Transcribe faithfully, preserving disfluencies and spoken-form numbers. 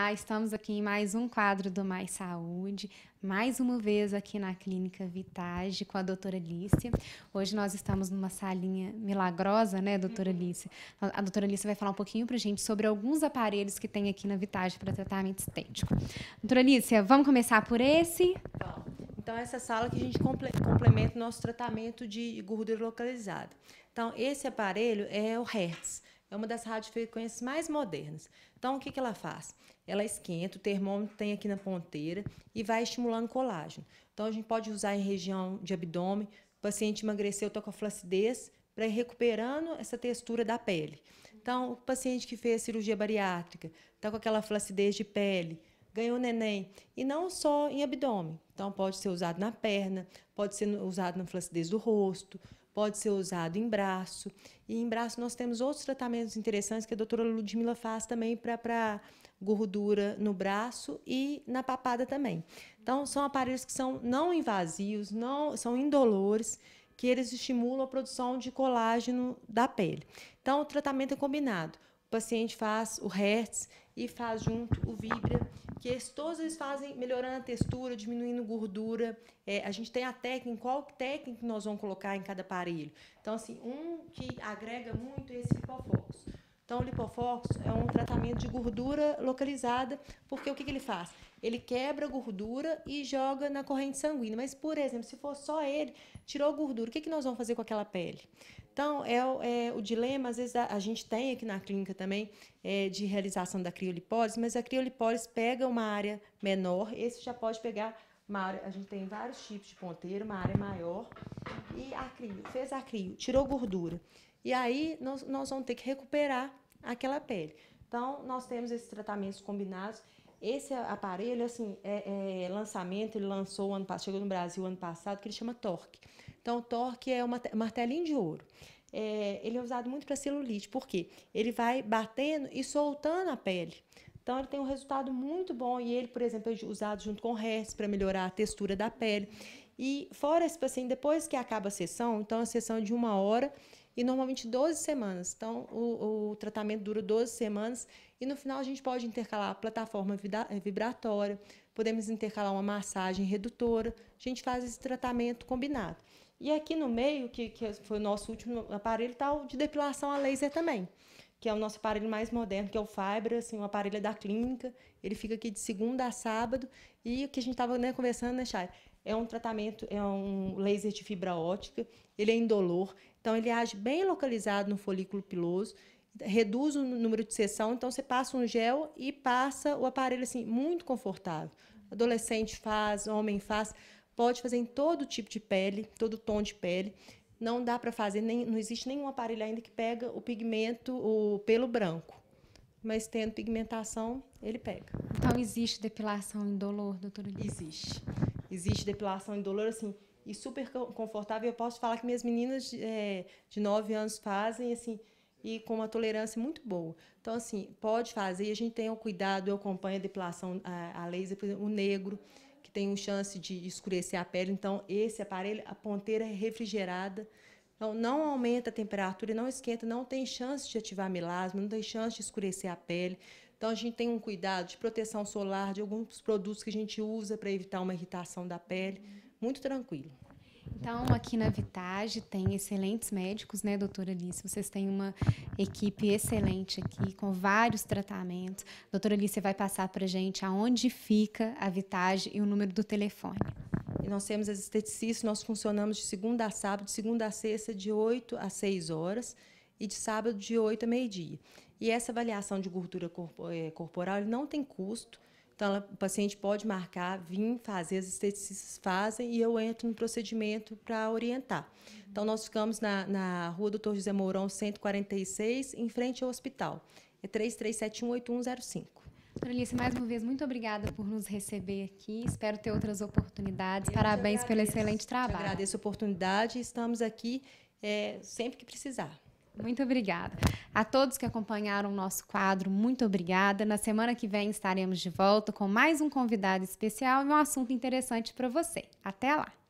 Olá, estamos aqui em mais um quadro do Mais Saúde, mais uma vez aqui na Clínica Vitage com a doutora Lícia. Hoje nós estamos numa salinha milagrosa, né, doutora Lícia? A doutora Lícia vai falar um pouquinho pra gente sobre alguns aparelhos que tem aqui na Vitage para tratamento estético. Doutora Lícia, vamos começar por esse? Bom, então, essa sala que a gente complementa o nosso tratamento de gordura localizada. Então, esse aparelho é o Hertz. É uma das radiofrequências mais modernas. Então, o que, que ela faz? Ela esquenta, o termômetro tem aqui na ponteira e vai estimulando colágeno. Então, a gente pode usar em região de abdômen. O paciente emagreceu, está com a flacidez, para ir recuperando essa textura da pele. Então, o paciente que fez cirurgia bariátrica, está com aquela flacidez de pele, ganhou neném. E não só em abdômen. Então, pode ser usado na perna, pode ser usado na flacidez do rosto, pode ser usado em braço. E em braço nós temos outros tratamentos interessantes que a doutora Ludmila faz também para gordura no braço e na papada também. Então, são aparelhos que são não invasivos, não, são indolores, que eles estimulam a produção de colágeno da pele. Então, o tratamento é combinado. O paciente faz o Hertz e faz junto o Vibra, que eles, todos eles fazem melhorando a textura, diminuindo gordura. É, a gente tem a técnica, qual técnica que nós vamos colocar em cada aparelho. Então, assim, um que agrega muito é esse Lipofox. Então, o Lipofox é um tratamento de gordura localizada, porque o que, que ele faz? Ele quebra a gordura e joga na corrente sanguínea. Mas, por exemplo, se for só ele, tirou a gordura, o que, que nós vamos fazer com aquela pele? Então, é, é o dilema, às vezes, a, a gente tem aqui na clínica também, é, de realização da criolipólise, mas a criolipólise pega uma área menor, esse já pode pegar uma área, a gente tem vários tipos de ponteiro, uma área maior, e a crio, fez a crio, tirou gordura. E aí, nós, nós vamos ter que recuperar aquela pele. Então, nós temos esses tratamentos combinados. Esse aparelho, assim, é, é lançamento, ele lançou, ano, chegou no Brasil ano passado, que ele chama Torque. Então, o Torque é um martelinho de ouro. É, ele é usado muito para celulite, porque ele vai batendo e soltando a pele. Então, ele tem um resultado muito bom. E ele, por exemplo, é usado junto com o Hertz para melhorar a textura da pele. E fora esse paciente, depois que acaba a sessão, então a sessão é de uma hora e normalmente doze semanas. Então, o, o tratamento dura doze semanas e no final a gente pode intercalar a plataforma vibratória, podemos intercalar uma massagem redutora, a gente faz esse tratamento combinado. E aqui no meio, que, que foi o nosso último aparelho, está o de depilação a laser também, que é o nosso aparelho mais moderno, que é o Fibra, assim, um aparelho da clínica, ele fica aqui de segunda a sábado, e o que a gente estava, né, conversando, né, Chay? É um tratamento, é um laser de fibra ótica, ele é indolor, então ele age bem localizado no folículo piloso, reduz o número de sessão, então você passa um gel e passa o aparelho assim, muito confortável. Adolescente faz, homem faz, pode fazer em todo tipo de pele, todo tom de pele. Não dá para fazer, nem, não existe nenhum aparelho ainda que pega o pigmento, o pelo branco. Mas tendo pigmentação, ele pega. Então, existe depilação indolor, doutora Lícia? Existe. Existe depilação indolor, assim, e super confortável. Eu posso falar que minhas meninas é, de nove anos fazem, assim, e com uma tolerância muito boa. Então, assim, pode fazer. E a gente tem o cuidado, eu acompanho a depilação a, a laser, por exemplo, o negro, que tem uma chance de escurecer a pele. Então, esse aparelho, a ponteira é refrigerada. Então, não aumenta a temperatura, não esquenta, não tem chance de ativar melasma, não tem chance de escurecer a pele. Então, a gente tem um cuidado de proteção solar, de alguns produtos que a gente usa para evitar uma irritação da pele. Muito tranquilo. Então, aqui na Vitage tem excelentes médicos, né, doutora Lícia? Vocês têm uma equipe excelente aqui, com vários tratamentos. Doutora Lícia vai passar para a gente aonde fica a Vitage e o número do telefone. E nós temos as esteticistas, nós funcionamos de segunda a sábado, de segunda a sexta, de oito às seis horas, e de sábado, de oito a meio-dia. E essa avaliação de gordura corporal ele não tem custo. Então, o paciente pode marcar, vir fazer, as esteticistas fazem e eu entro no procedimento para orientar. Então, nós ficamos na, na rua doutor José Mourão, cento e quarenta e seis, em frente ao hospital. É três três sete um, oito um zero cinco. Doutora Lícia, mais uma vez, muito obrigada por nos receber aqui. Espero ter outras oportunidades. Eu Parabéns pelo excelente trabalho. Eu agradeço a oportunidade e estamos aqui é, sempre que precisar. Muito obrigada. A todos que acompanharam o nosso quadro, muito obrigada. Na semana que vem estaremos de volta com mais um convidado especial e um assunto interessante para você. Até lá!